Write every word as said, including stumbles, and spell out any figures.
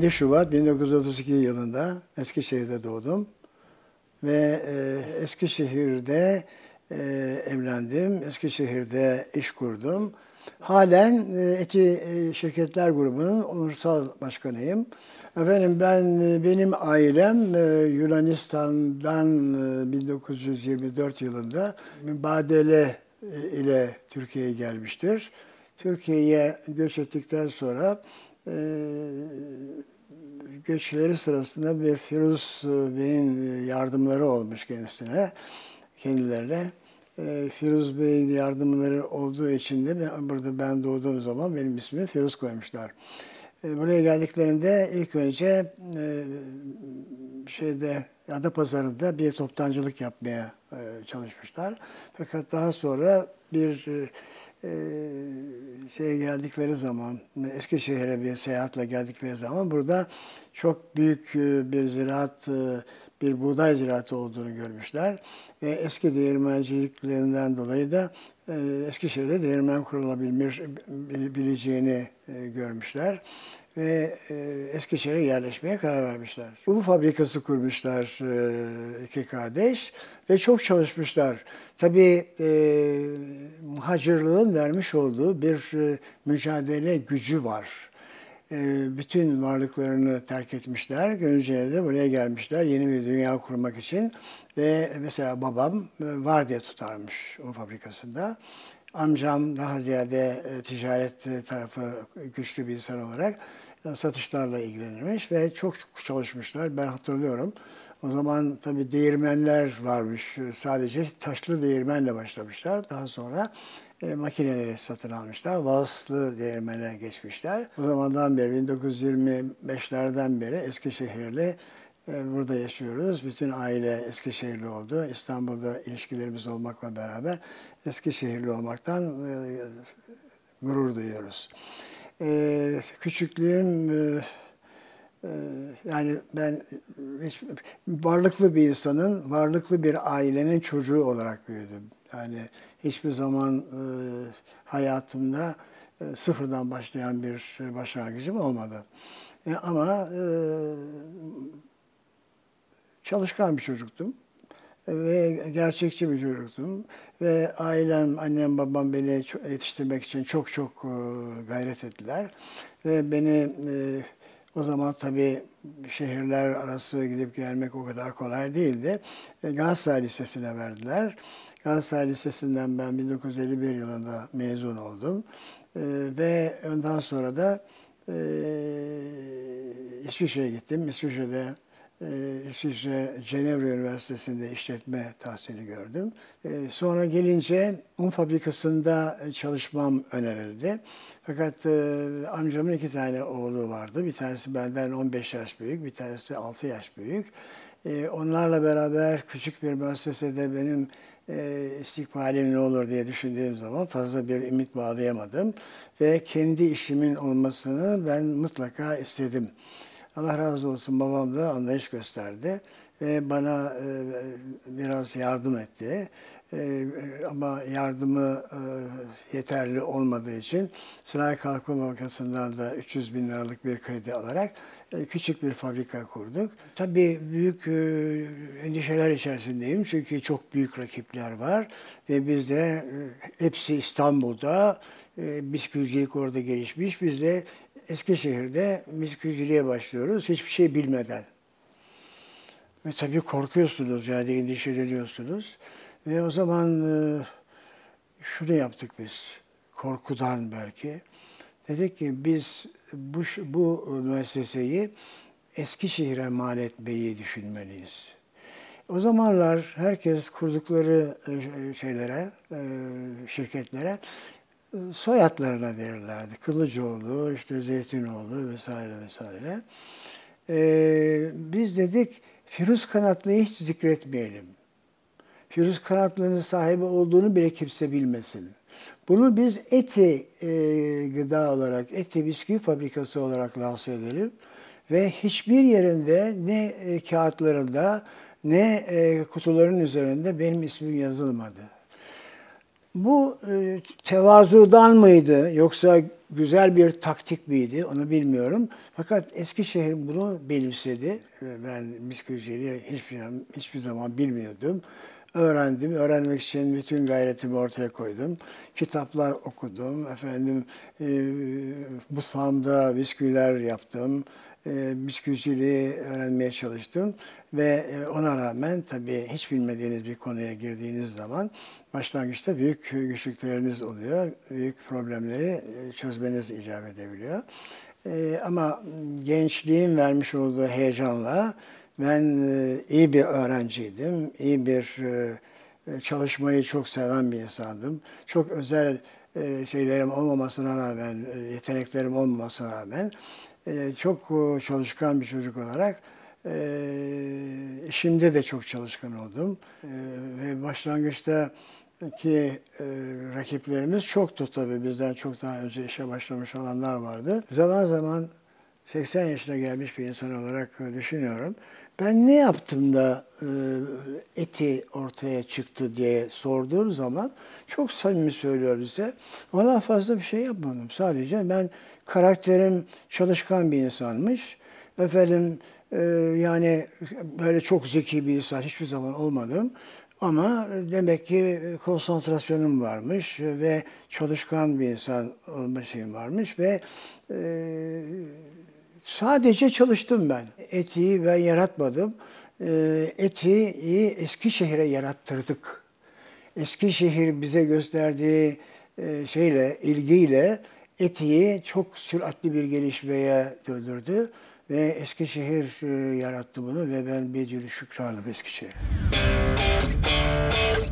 yedi Şubat bin dokuz yüz otuz iki yılında Eskişehir'de doğdum. Ve e, Eskişehir'de e, evlendim. Eskişehir'de iş kurdum. Halen e, Eti e, Şirketler Grubu'nun onursal başkanıyım. Efendim ben e, benim ailem e, Yunanistan'dan e, bin dokuz yüz yirmi dört yılında mübadele e, ile Türkiye'ye gelmiştir. Türkiye'ye göç ettikten sonra e, göçleri sırasında bir Firuz Bey'in yardımları olmuş kendisine, kendilerine. Firuz Bey'in yardımları olduğu için de ben, burada ben doğduğum zaman benim ismimi Firuz koymuşlar. Buraya geldiklerinde ilk önce şeyde Adapazarı'nda bir toptancılık yapmaya çalışmışlar. Fakat daha sonra bir şeye geldikleri zaman, Eskişehir'e bir seyahatle geldikleri zaman burada çok büyük bir ziraat, bir buğday ziraatı olduğunu görmüşler. Eski değirmenciliklerinden dolayı da Eskişehir'de değirmen kurulabileceğini görmüşler. Ve Eskişehir'e yerleşmeye karar vermişler. Un fabrikası kurmuşlar iki kardeş ve çok çalışmışlar. Tabii e, muhacirlığın vermiş olduğu bir e, mücadele gücü var. E, bütün varlıklarını terk etmişler. Gönülce'ye de buraya gelmişler yeni bir dünya kurmak için. Ve mesela babam e, vardiya tutarmış un fabrikasında. Amcam daha ziyade e, ticaret tarafı güçlü bir insan olarak e, satışlarla ilgilenirmiş ve çok çalışmışlar. Ben hatırlıyorum. O zaman tabii değirmenler varmış. Sadece taşlı değirmenle başlamışlar. Daha sonra e, makineleri satın almışlar. Vasıtlı değirmene geçmişler. O zamandan beri bin dokuz yüz yirmi beşlerden beri Eskişehir'le e, burada yaşıyoruz. Bütün aile Eskişehirli oldu. İstanbul'da ilişkilerimiz olmakla beraber Eskişehirli olmaktan e, gurur duyuyoruz. E, küçüklüğüm e, yani ben hiç, varlıklı bir insanın, varlıklı bir ailenin çocuğu olarak büyüdüm. Yani hiçbir zaman e, hayatımda e, sıfırdan başlayan bir başlangıcım olmadı. E, ama e, çalışkan bir çocuktum ve gerçekçi bir çocuktum. Ve ailem, annem, babam beni yetiştirmek için çok çok e, gayret ettiler. Ve beni e, o zaman tabii şehirler arası gidip gelmek o kadar kolay değildi. Galatasaray Lisesi'ne verdiler. Galatasaray Lisesi'nden ben bin dokuz yüz elli bir yılında mezun oldum. Ee, ve ondan sonra da e, İsviçre'ye gittim. İsviçre'de e, İsviçre Cenevre Üniversitesi'nde işletme tahsili gördüm. E, sonra gelince un fabrikasında çalışmam önerildi. Fakat e, amcamın iki tane oğlu vardı. Bir tanesi benden on beş yaş büyük, bir tanesi altı yaş büyük. E, onlarla beraber küçük bir müessesede benim e, istikbalim ne olur diye düşündüğüm zaman fazla bir ümit bağlayamadım. Ve kendi işimin olmasını ben mutlaka istedim. Allah razı olsun, babam da anlayış gösterdi ve bana e, biraz yardım etti. E, ama yardımı e, yeterli olmadığı için Sanayi Kalkınma Bankası'ndan da üç yüz bin liralık bir kredi alarak e, küçük bir fabrika kurduk. Tabii büyük e, endişeler içerisindeyim çünkü çok büyük rakipler var ve biz de e, hepsi İstanbul'da, e, bisküvicilik orada gelişmiş. Biz de Eskişehir'de bisküviciliğe başlıyoruz hiçbir şey bilmeden. Ve tabii korkuyorsunuz, yani endişeleniyorsunuz. Ve o zaman e, şunu yaptık biz, korkudan belki. Dedik ki biz bu, bu müesseseyi Eskişehir'e mal etmeyi düşünmeliyiz. O zamanlar herkes kurdukları şeylere, şirketlere soyadlarına verirlerdi. Kılıcıoğlu, işte Zeytinoğlu vesaire vesaire. Ee, biz dedik Firuz Kanatlı'yı hiç zikretmeyelim. Firuz Kanatlı'nın sahibi olduğunu bile kimse bilmesin. Bunu biz Eti e, gıda olarak, Eti bisküvi fabrikası olarak lanse edelim. Ve hiçbir yerinde ne e, kağıtlarında ne e, kutuların üzerinde benim ismim yazılmadı. Bu e, tevazudan mıydı yoksa güzel bir taktik miydi onu bilmiyorum. Fakat Eskişehir bunu benimsedi. Ben bisküviciliği hiçbir, hiçbir zaman bilmiyordum. Öğrendim. Öğrenmek için bütün gayretimi ortaya koydum. Kitaplar okudum. Efendim e, mutfağımda bisküviler yaptım. E, bisküviciliği öğrenmeye çalıştım. Ve e, ona rağmen tabii hiç bilmediğiniz bir konuya girdiğiniz zaman başlangıçta büyük güçlükleriniz oluyor. Büyük problemleri çözmeniz icap edebiliyor. E, ama gençliğin vermiş olduğu heyecanla ben iyi bir öğrenciydim, iyi bir çalışmayı çok seven bir insandım. Çok özel şeylerim olmamasına rağmen, yeteneklerim olmamasına rağmen çok çalışkan bir çocuk olarak işimde de çok çalışkan oldum. Ve başlangıçta ki rakiplerimiz çoktu tabii. Bizden çok daha önce işe başlamış olanlar vardı. Zaman zaman seksen yaşına gelmiş bir insan olarak düşünüyorum. Ben ne yaptım da e, eti ortaya çıktı diye sorduğum zaman çok samimi söylüyor bize. Ondan fazla bir şey yapmadım. Sadece ben karakterim çalışkan bir insanmış. Efendim e, yani böyle çok zeki bir insan hiçbir zaman olmadım. Ama demek ki konsantrasyonum varmış ve çalışkan bir insan olma şeyim varmış ve e, sadece çalıştım ben. Etiği ben yaratmadım. Ee, Etiği Eskişehir'e yarattırdık. Eskişehir bize gösterdiği e, şeyle, ilgiyle Etiği çok süratli bir gelişmeye döndürdü. Ve Eskişehir e, yarattı bunu ve ben bir şükranım Eskişehir'e.